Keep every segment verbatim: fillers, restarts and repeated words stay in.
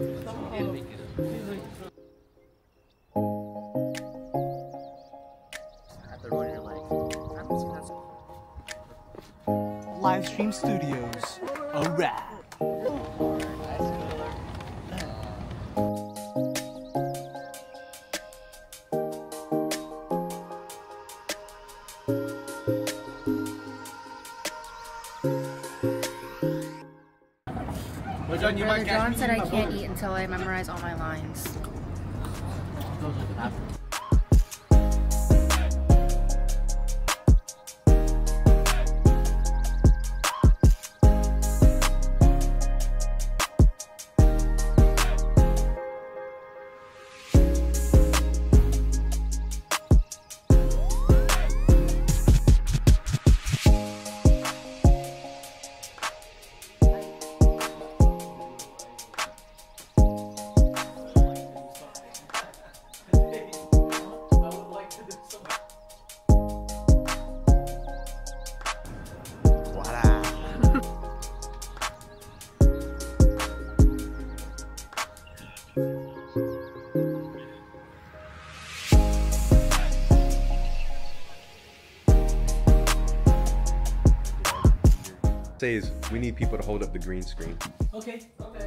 Lifestream Studios. A wrap. Brother John said I can't eat until I memorize all my lines. Says we need people to hold up the green screen. Okay. Okay.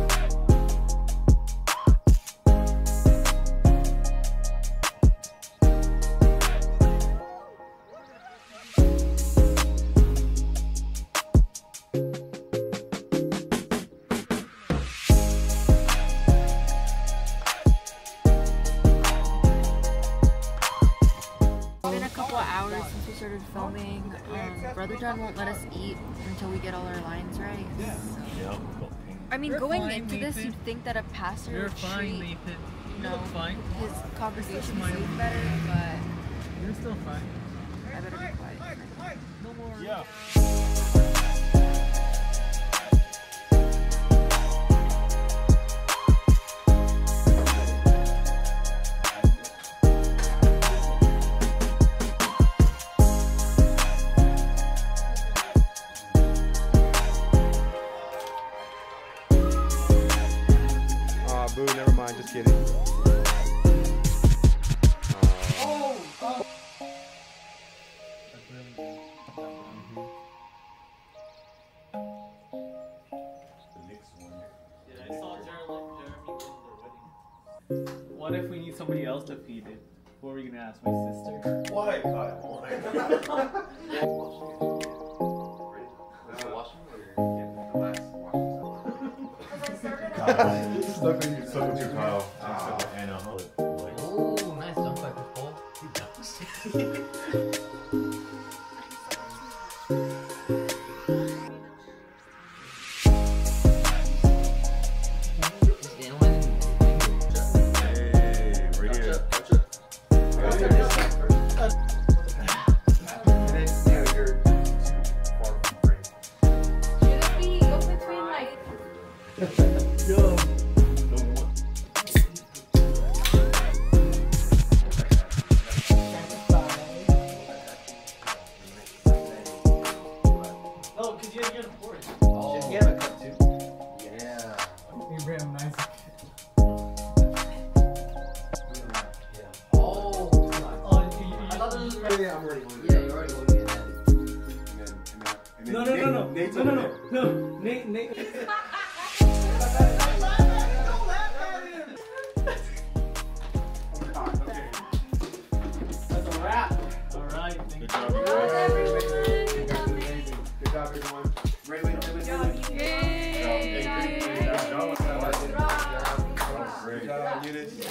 Hours since we started filming. Um, Brother John won't let us eat until we get all our lines right. Yeah. I mean, You're going fine, into Nathan. this, you'd think that a pastor You're would fine, treat Nathan. You know, fine. his congregation better, but You're still fine. I better be quiet. No more. Yeah. Boo, never mind, just kidding. Oh! Oh! That's really good. Mm-hmm. The next one. Yeah, I saw Jeremy in their wedding. What if we need somebody else to feed it? What are we gonna ask? My sister? Why, Kyle? Why? Stuck in you, stuck with you, Kyle. Except for Anna. Oh, nice dunk by Chris Paul. He dunks. Hey, right here. Should it be go between like Yo. Oh, because you have to pour it. Oh. You have a cup too. Yeah. Abraham Isaac. Oh. Oh, you, you, I thought this was Yeah, yeah, I'm ready. Yeah, you're already looking at that. And then, and then, and then No, no, Nate, no, no, Nate's no, no, over no, there. no, Nate, Nate. That's a wrap. All right, thank Good you. job, you guys. You guys did amazing. Good job, everyone. Ray, wait, wait, wait, wait. Great job, Eunice.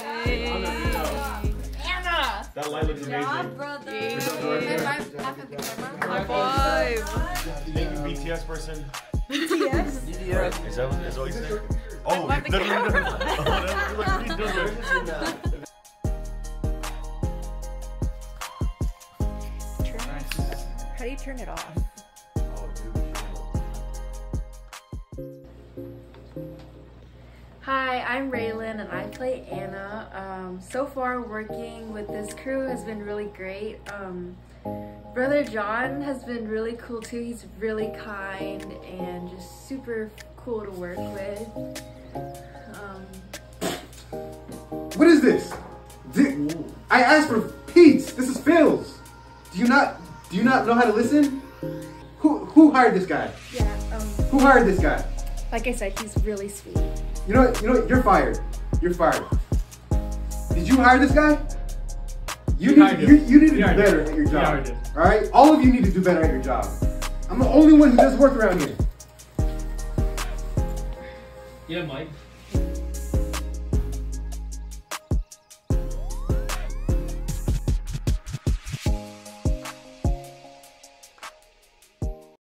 Anna! That light looks amazing. brother! Good job, Dorothy. High five! Thank you, B T S person. B T S? D D S. Is that what, is that what you said? Oh, Like the no, no, no, no. camera. Oh, that was like ridiculous. How do you turn it off? Hi, I'm Raylan and I play Anna. Um, so far working with this crew has been really great. Um, Brother John has been really cool too. He's really kind and just super cool to work with. Um, What is this? Did, I asked for Pete's. This is Phil's. Do you not do you not know how to listen? Who who hired this guy? Yeah. Um. Who hired this guy? Like I said, he's really sweet. You know what? You know what? You're fired. You're fired. Did you hire this guy? You We need hired to, him. you, you need to We do hired better him. at your We job. hired him. All right? All of you need to do better at your job. I'm the only one who does work around here. Yeah, Mike.